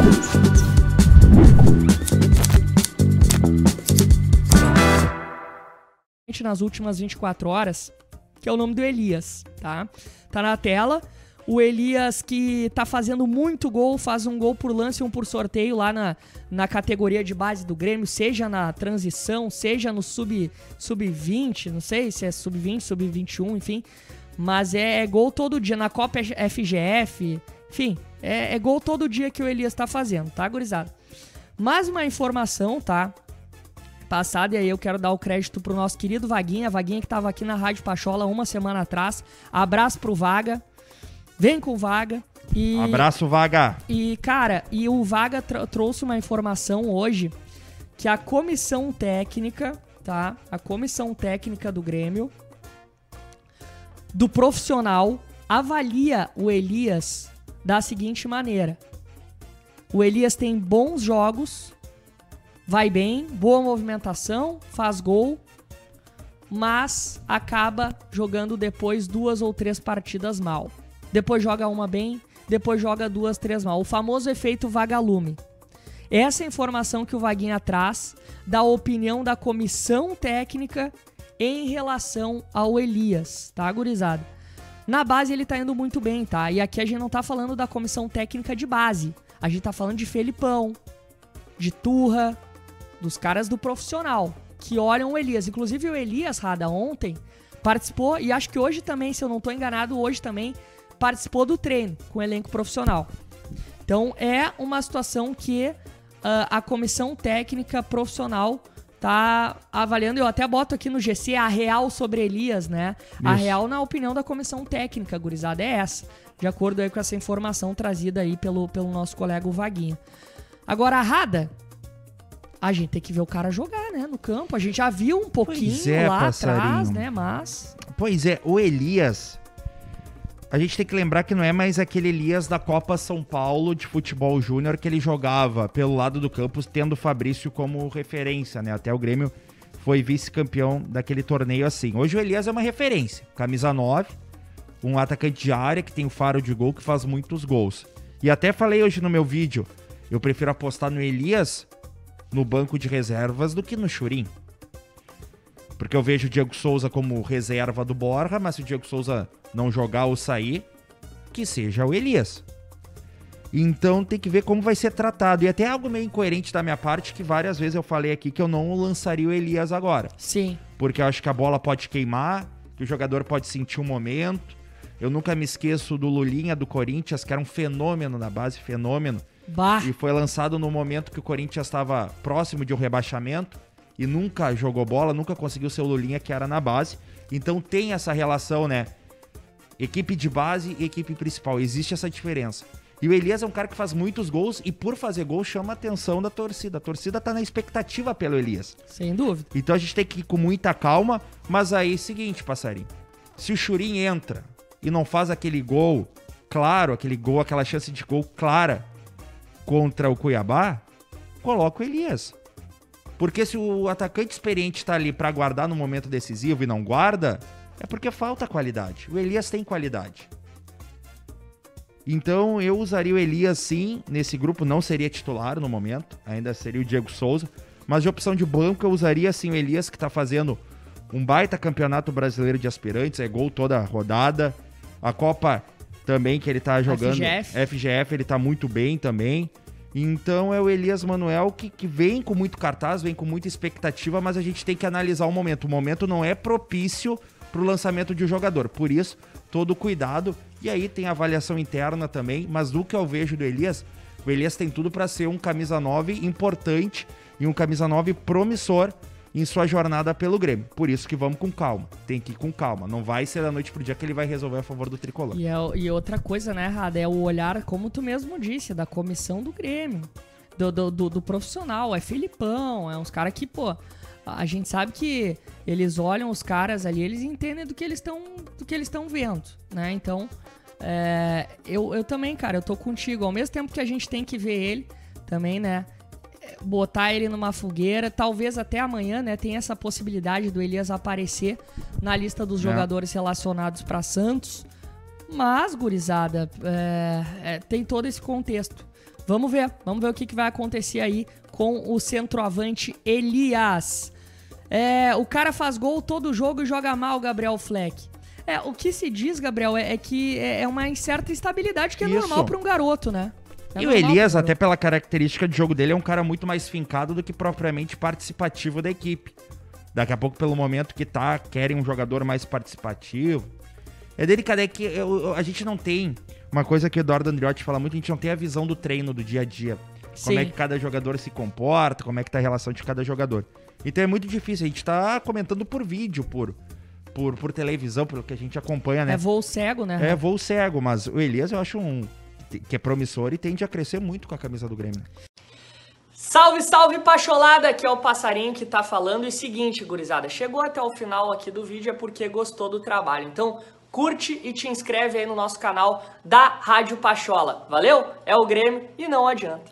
Nas últimas 24 horas, que é o nome do Elias, tá? Tá na tela. O Elias que tá fazendo muito gol, faz um gol por lance e um por sorteio lá na categoria de base do Grêmio, seja na transição, seja no sub-20, não sei se é sub-20, sub-21, enfim. Mas é gol todo dia, na Copa FGF, enfim, é gol todo dia que o Elias tá fazendo, tá, gurizada? Mais uma informação, tá? Passada, e aí eu quero dar o crédito pro nosso querido Vaguinha que tava aqui na Rádio Pachola uma semana atrás. Abraço pro Vaga. Vem com o Vaga. Abraço, Vaga. E, cara, o Vaga trouxe uma informação hoje que a comissão técnica, tá? A comissão técnica do Grêmio, do profissional, avalia o Elias da seguinte maneira. O Elias tem bons jogos, vai bem, boa movimentação, faz gol, mas acaba jogando depois 2 ou 3 partidas mal. Depois joga uma bem, depois joga 2, 3 mal. O famoso efeito vagalume. Essa é a informação que o Vaguinha traz da opinião da comissão técnica em relação ao Elias, tá, gurizada? Na base ele tá indo muito bem, tá? E aqui a gente não tá falando da comissão técnica de base. A gente tá falando de Felipão, de Turra, dos caras do profissional, que olham o Elias. Inclusive o Elias, Rada, ontem participou, e acho que hoje também, se eu não tô enganado, hoje também participou do treino com o elenco profissional. Então é uma situação que a comissão técnica profissional tá avaliando. Eu até boto aqui no GC a real sobre Elias, né? Isso. A real, na opinião da comissão técnica, gurizada, é essa, de acordo aí com essa informação trazida aí pelo nosso colega o Vaguinha. Agora, a Rada, a gente tem que ver o cara jogar, né, no campo. A gente já viu um pouquinho lá atrás, né, mas... Pois é, o Elias, a gente tem que lembrar que não é mais aquele Elias da Copa São Paulo de futebol júnior que ele jogava pelo lado do campo, tendo o Fabrício como referência, né? Até o Grêmio foi vice-campeão daquele torneio assim. Hoje o Elias é uma referência. Camisa 9, um atacante de área que tem o faro de gol, que faz muitos gols. E até falei hoje no meu vídeo, eu prefiro apostar no Elias no banco de reservas do que no Churin. Porque eu vejo o Diego Souza como reserva do Borja, mas se o Diego Souza não jogar ou sair, que seja o Elias. Então tem que ver como vai ser tratado. E até algo meio incoerente da minha parte, que várias vezes eu falei aqui que eu não lançaria o Elias agora. Sim. Porque eu acho que a bola pode queimar, que o jogador pode sentir um momento. Eu nunca me esqueço do Lulinha do Corinthians, que era um fenômeno na base, fenômeno. Bah. E foi lançado no momento que o Corinthians estava próximo de um rebaixamento e nunca jogou bola, nunca conseguiu ser o Lulinha, que era na base. Então tem essa relação, né? Equipe de base e equipe principal. Existe essa diferença. E o Elias é um cara que faz muitos gols e por fazer gol chama a atenção da torcida. A torcida tá na expectativa pelo Elias. Sem dúvida. Então a gente tem que ir com muita calma, mas aí é o seguinte, passarinho. Se o Churin entra e não faz aquele gol claro, aquela chance de gol clara contra o Cuiabá, coloca o Elias. Porque se o atacante experiente tá ali pra guardar no momento decisivo e não guarda, é porque falta qualidade. O Elias tem qualidade. Então eu usaria o Elias sim, nesse grupo não seria titular no momento, ainda seria o Diego Souza, mas de opção de banco eu usaria sim o Elias, que tá fazendo um baita campeonato brasileiro de aspirantes, é gol toda rodada, a Copa também que ele tá jogando, FGF ele tá muito bem também. Então é o Elias Manuel que vem com muito cartaz, vem com muita expectativa, mas a gente tem que analisar o momento. O momento não é propício pro lançamento de um jogador, por isso todo cuidado. E aí tem a avaliação interna também, mas do que eu vejo do Elias, o Elias tem tudo para ser um camisa 9 importante e um camisa 9 promissor em sua jornada pelo Grêmio. Por isso que vamos com calma. Tem que ir com calma. Não vai ser da noite pro dia que ele vai resolver a favor do tricolor. E outra coisa, né, Rada, é o olhar, como tu mesmo disse, da comissão do Grêmio, do profissional. É Felipão, é uns caras que, pô, a gente sabe que eles olham os caras ali, eles entendem do que eles estão vendo, né? Então, eu também, cara, eu tô contigo. Ao mesmo tempo que a gente tem que ver ele também, né? Botar ele numa fogueira, talvez até amanhã, né? Tem essa possibilidade do Elias aparecer na lista dos jogadores relacionados para Santos. Mas, gurizada, tem todo esse contexto. Vamos ver o que vai acontecer aí com o centroavante Elias. O cara faz gol todo jogo e joga mal, Gabriel Fleck. O que se diz, Gabriel, é que é uma certa instabilidade que é normal para um garoto, né? E o Elias, até pela característica de jogo dele, é um cara muito mais fincado do que propriamente participativo da equipe. Daqui a pouco, pelo momento que querem um jogador mais participativo. É delicado, é que a gente não tem... Uma coisa que o Eduardo Andriotti fala muito, a gente não tem a visão do treino, do dia a dia. Sim. Como é que cada jogador se comporta, como é que tá a relação de cada jogador. Então é muito difícil, a gente tá comentando por vídeo, por televisão, pelo que a gente acompanha, né? É voo cego, né? É voo cego, mas o Elias eu acho que é promissor e tende a crescer muito com a camisa do Grêmio. Salve, salve, Pacholada! Aqui é o Passarinho que tá falando. E seguinte, gurizada, chegou até o final aqui do vídeo é porque gostou do trabalho. Então, curte e te inscreve aí no nosso canal da Rádio Pachola. Valeu? É o Grêmio e não adianta.